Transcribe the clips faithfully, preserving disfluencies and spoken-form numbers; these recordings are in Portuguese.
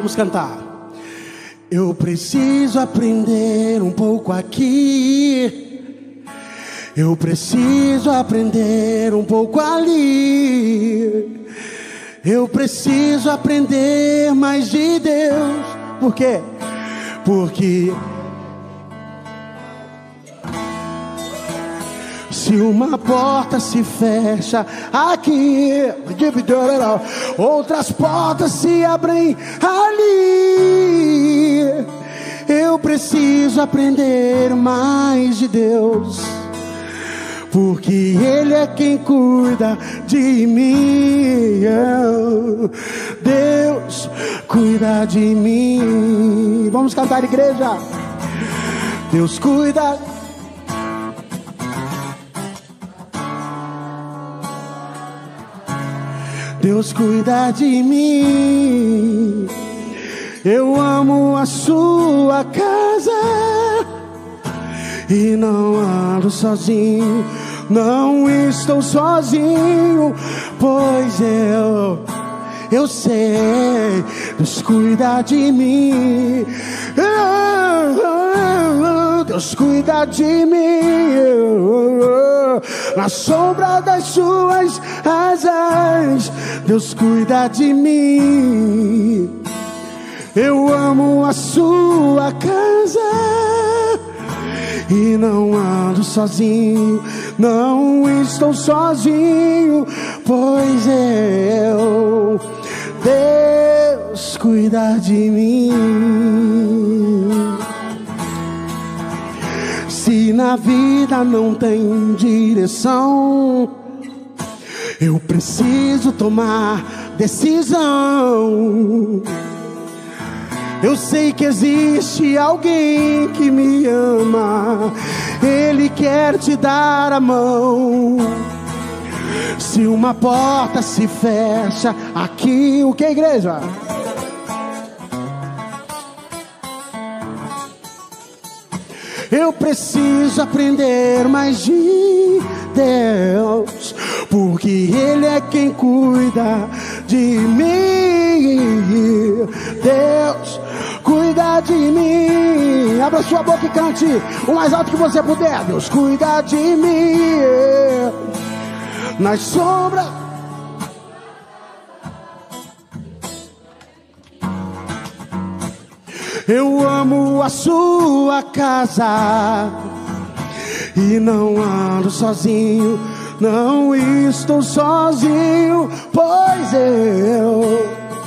Vamos cantar. Eu preciso aprender um pouco aqui, eu preciso aprender um pouco ali, eu preciso aprender mais de Deus. Por quê? Porque se uma porta se fecha aqui, outras portas se abrem ali. Eu preciso aprender mais de Deus, porque Ele é quem cuida de mim. Deus cuida de mim. Vamos cantar, igreja. Deus cuida. Deus cuida de mim. Eu amo a sua casa e não ando sozinho, não estou sozinho, pois eu, eu sei, Deus cuida de mim. Deus cuida de mim, na sombra das suas asas, Deus cuida de mim. Eu amo a sua casa e não ando sozinho, não estou sozinho, pois eu, Deus cuida de mim. Se na vida não tem direção, eu preciso tomar decisão. Eu sei que existe alguém que me ama, Ele quer te dar a mão. Se uma porta se fecha aqui, o que, igreja? Eu preciso aprender mais de Deus, porque Ele é quem cuida de mim. Deus cuida de mim. Abra sua boca e cante o mais alto que você puder. Deus cuida de mim. Nas sombras. Eu amo a sua casa e não ando sozinho, não estou sozinho, pois eu,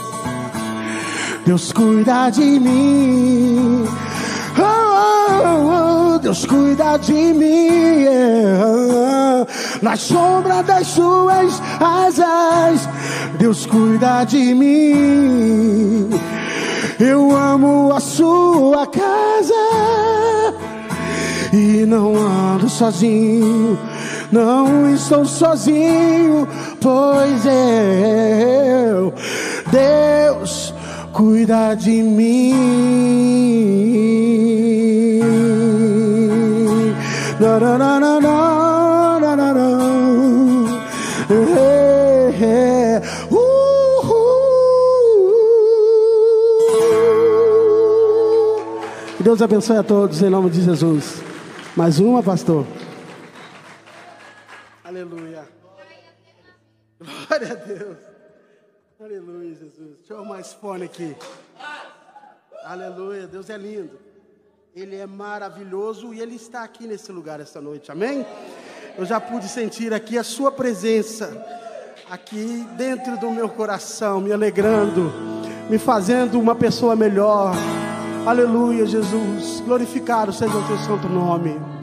Deus cuida de mim. Oh, oh, oh, Deus cuida de mim, yeah. Na sombra das suas asas, Deus cuida de mim. Eu amo a sua casa e não ando sozinho, não estou sozinho, pois eu, Deus cuida de mim. Na, na, na, na, na, na, na, na. Hey, hey. Uh. Deus abençoe a todos em nome de Jesus. Mais uma, pastor. Aleluia. Glória a Deus. Aleluia, Jesus. Deixa eu arrumar esse fone aqui. Aleluia. Deus é lindo. Ele é maravilhoso e Ele está aqui nesse lugar esta noite. Amém? Eu já pude sentir aqui a sua presença, aqui dentro do meu coração, me alegrando, me fazendo uma pessoa melhor. Aleluia, Jesus. Glorificado seja o teu santo nome.